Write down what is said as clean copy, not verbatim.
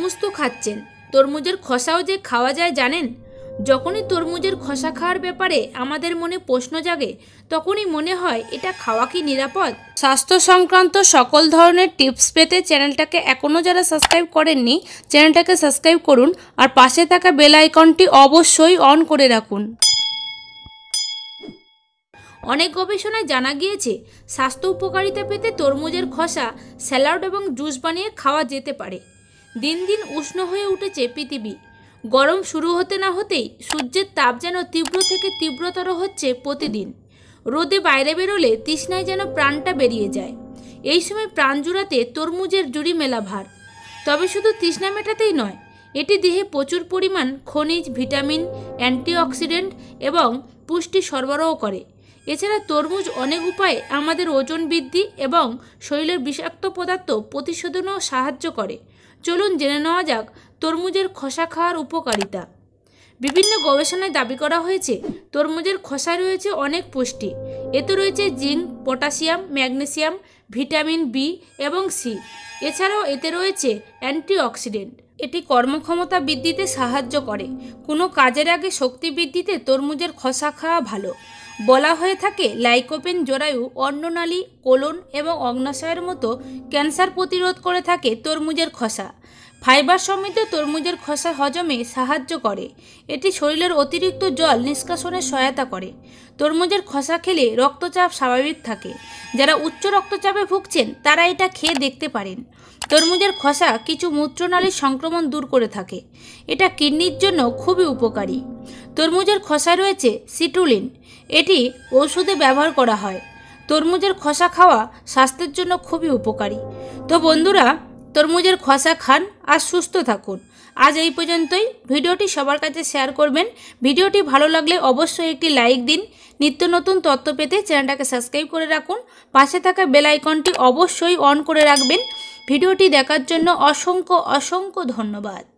তরমুজ তো খাচ্ছেন, তরমুজের খোসাও যে খাওয়া যায় জানেন? যখনই তরমুজের খোসা খাওয়ার ব্যাপারে আমাদের মনে প্রশ্ন জাগে তখনই মনে হয় এটা খাওয়া কি নিরাপদ? স্বাস্থ্য সংক্রান্ত সকল ধরনের টিপস পেতে চ্যানেলটাকে এখনও যারা সাবস্ক্রাইব করেননি চ্যানেলটাকে সাবস্ক্রাইব করুন আর পাশে থাকা বেল আইকনটি অবশ্যই অন করে রাখুন। অনেক গবেষণায় জানা গিয়েছে স্বাস্থ্য উপকারিতা পেতে তরমুজের খোসা স্যালাড এবং জুস বানিয়ে খাওয়া যেতে পারে। দিন দিন উষ্ণ হয়ে উঠেছে পৃথিবী। গরম শুরু হতে না হতেই সূর্যের তাপ যেন তীব্র থেকে তীব্রতর হচ্ছে প্রতিদিন। রোদে বাইরে বেরোলে তৃষ্ণায় যেন প্রাণটা বেরিয়ে যায়। এই সময় প্রাণ জুড়াতে তরমুজের জুড়ি মেলা ভার। তবে শুধু তৃষ্ণা মেটাতেই নয়, এটি দেহে প্রচুর পরিমাণ খনিজ, ভিটামিন, অ্যান্টিঅক্সিডেন্ট এবং পুষ্টি সরবরাহ করে। এছাড়া তরমুজ অনেক উপায়ে আমাদের ওজন বৃদ্ধি এবং শরীরের বিষাক্ত পদার্থ প্রতিশোধনেও সাহায্য করে। চলুন জেনে নেওয়া যাক তরমুজের খোসা খাওয়ার উপকারিতা। বিভিন্ন গবেষণায় দাবি করা হয়েছে তরমুজের খোসায় রয়েছে অনেক পুষ্টি। এতে রয়েছে zinc, potassium, magnesium, vitamin B এবং সি। এছাড়াও এতে রয়েছে অ্যান্টিঅক্সিডেন্ট। এটি কর্মক্ষমতা বৃদ্ধিতে সাহায্য করে। কোনো কাজের আগে শক্তি বৃদ্ধিতে তরমুজের খোসা খাওয়া ভালো। বলা হয়ে থাকে লাইকোপেন জরায়ু, অন্ননালী, কোলন এবং অগ্নাশয়ের মতো ক্যান্সার প্রতিরোধ করে থাকে তরমুজের খোসা। ফাইবার সমৃদ্ধ তরমুজের খোসা হজমে সাহায্য করে। এটি শরীরের অতিরিক্ত জল নিষ্কাশনে সহায়তা করে। তরমুজের খোসা খেলে রক্তচাপ স্বাভাবিক থাকে। যারা উচ্চ রক্তচাপে ভুগছেন তারা এটা খেয়ে দেখতে পারেন। তরমুজের খোসা কিছু মূত্রনালীর সংক্রমণ দূর করে থাকে। এটা কিডনির জন্য খুবই উপকারী। তরমুজের খোসায় রয়েছে সিট্রুলিন। এটি ওষুধে ব্যবহার করা হয়। তরমুজের খোসা খাওয়া স্বাস্থ্যের জন্য খুবই উপকারী। তো বন্ধুরা, তরমুজের খোসা খান আর সুস্থ থাকুন। আজ এই পর্যন্তই। ভিডিওটি সবার কাছে শেয়ার করবেন। ভিডিওটি ভালো লাগলে অবশ্যই একটি লাইক দিন। নিত্য নতুন তথ্য পেতে চ্যানেলটাকে সাবস্ক্রাইব করে রাখুন। পাশে থাকা বেল আইকনটি অবশ্যই অন করে রাখবেন। ভিডিওটি দেখার জন্য অসংখ্য ধন্যবাদ।